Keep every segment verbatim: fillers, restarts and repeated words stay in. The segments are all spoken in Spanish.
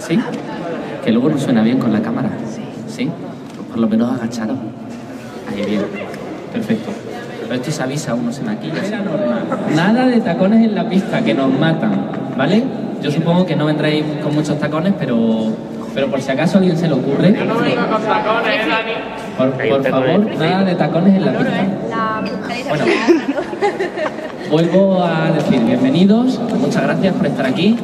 ¿Sí? Que luego no suena bien con la cámara. ¿Sí? Pues por lo menos agacharos. Ahí, bien. Perfecto. Pero esto se avisa, uno se maquilla. Nada de tacones en la pista, que nos matan, ¿vale? Yo supongo que no vendréis con muchos tacones, pero, pero por si acaso a alguien se le ocurre... Yo no vengo con tacones, ¿eh, Dani? Por, por favor, nada de tacones en la pista. Bueno, vuelvo a decir bienvenidos, muchas gracias por estar aquí.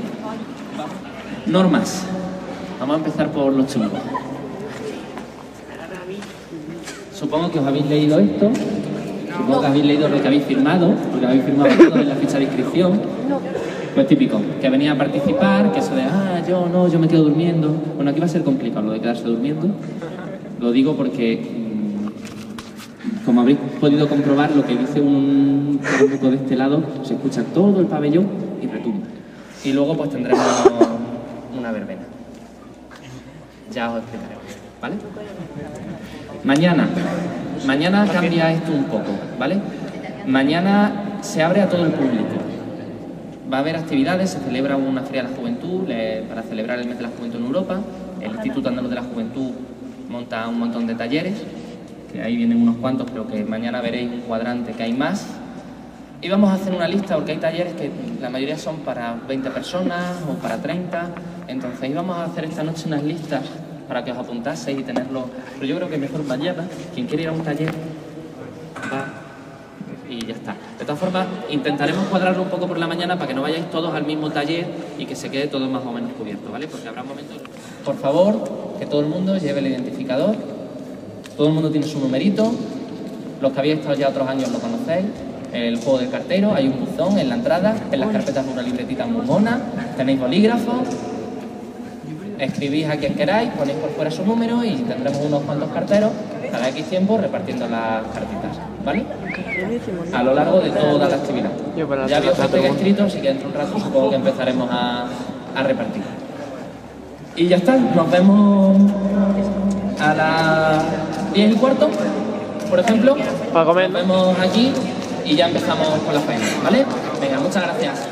Normas. Vamos a empezar por los chungos. Supongo que os habéis leído esto. Supongo que habéis leído lo que habéis firmado, porque habéis firmado todo en la ficha de inscripción. Pues típico, que venía a participar, que eso de, ah, yo no, yo me quedo durmiendo. Bueno, aquí va a ser complicado lo de quedarse durmiendo. Lo digo porque, mmm, como habréis podido comprobar, lo que dice un poco de este lado, se escucha todo el pabellón y retumba. Y luego pues tendremos una verbena. Ya os explicaremos, ¿vale? Mañana. Mañana cambia esto un poco, ¿vale? Mañana se abre a todo el público. Va a haber actividades, se celebra una Feria de la Juventud le, para celebrar el mes de la Juventud en Europa. El Instituto Andaluz de la Juventud monta un montón de talleres, que ahí vienen unos cuantos, pero que mañana veréis un cuadrante que hay más. Y vamos a hacer una lista, porque hay talleres que la mayoría son para veinte personas o para treinta. Entonces íbamos a hacer esta noche unas listas para que os apuntaseis y tenerlo. Pero yo creo que mejor mañana, quien quiere ir a un taller, va y ya está. De todas formas, intentaremos cuadrarlo un poco por la mañana para que no vayáis todos al mismo taller y que se quede todo más o menos cubierto, ¿vale? Porque habrá momentos... Por favor, que todo el mundo lleve el identificador. Todo el mundo tiene su numerito. Los que habéis estado ya otros años lo conocéis. El juego del cartero, hay un buzón en la entrada, en las carpetas una libretita muy mona, tenéis bolígrafos. Escribís a quien queráis, ponéis por fuera su número y tendremos unos cuantos carteros cada X tiempo repartiendo las cartitas, ¿vale? A lo largo de toda la actividad. Ya había otro escrito, así que dentro de un rato supongo que empezaremos a, a repartir. Y ya está, nos vemos a las diez y cuarto, por ejemplo. Para comer. Nos vemos aquí y ya empezamos con la faena, ¿vale? Venga, muchas gracias.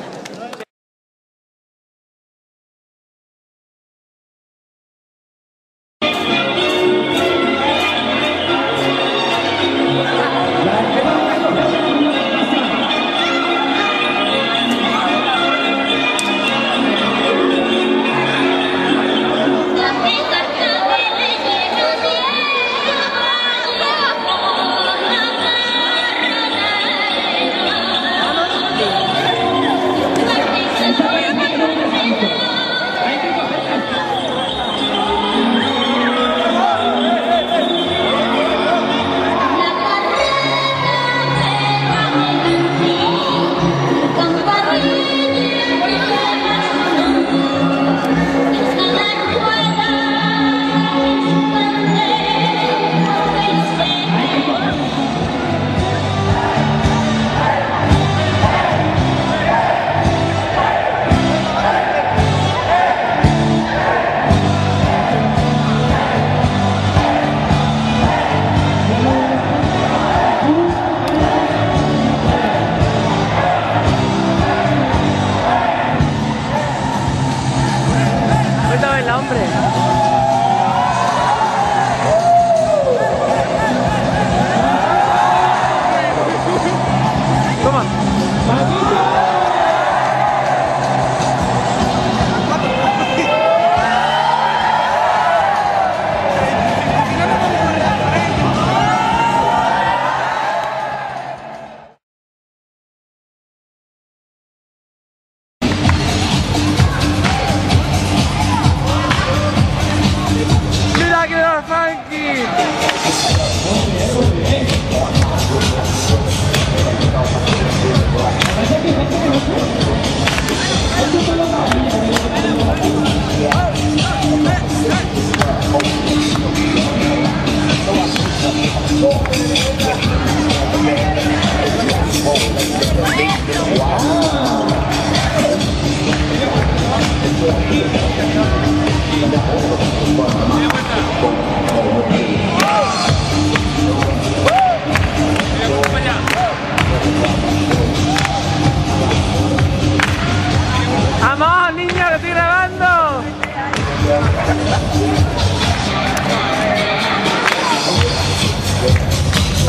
Wow.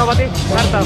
para ti, Marta.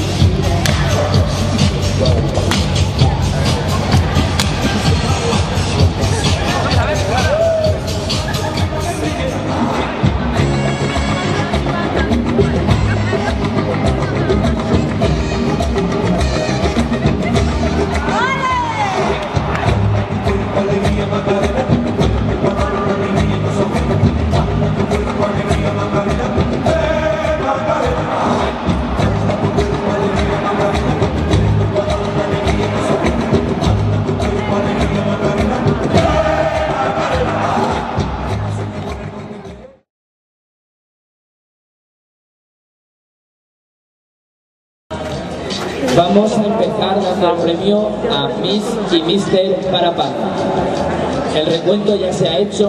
Vamos a empezar dando el premio a Miss y Mister Parapanda. El recuento ya se ha hecho.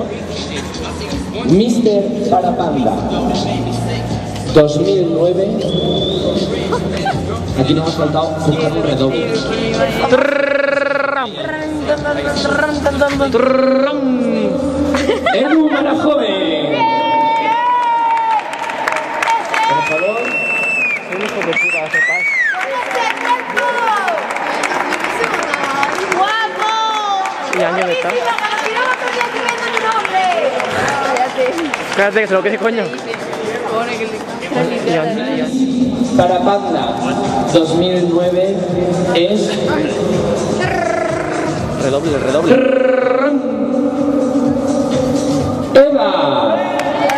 Mister Parapanda dos mil nueve. Aquí nos ha faltado buscar un redoble. Edu Marajoven. Por favor. Un hijo de puta, hace paz. ¿Y año de estar? Espérate que se lo quede, coño. Parapanda dos mil nueve es... Redoble, redoble. Eva.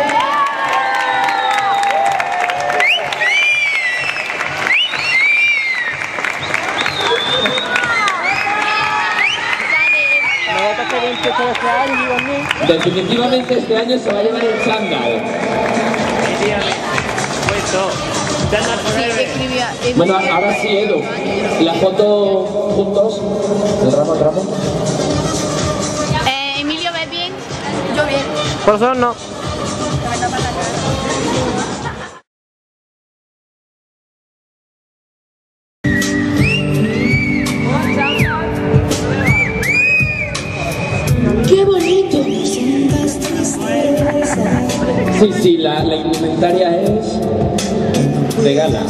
Definitivamente este año se va a llevar el chándal. Bueno, ahora sí, Edu. La foto juntos. ¿El ramo, el ramo? Eh, Emilio, ¿ves bien? Yo bien. Por eso no. ¡Qué bonito! Sí, sí, la, la indumentaria es de gala.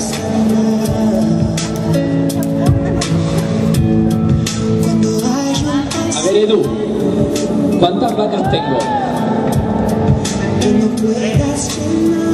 A ver, Edu, ¿cuántas vacas tengo?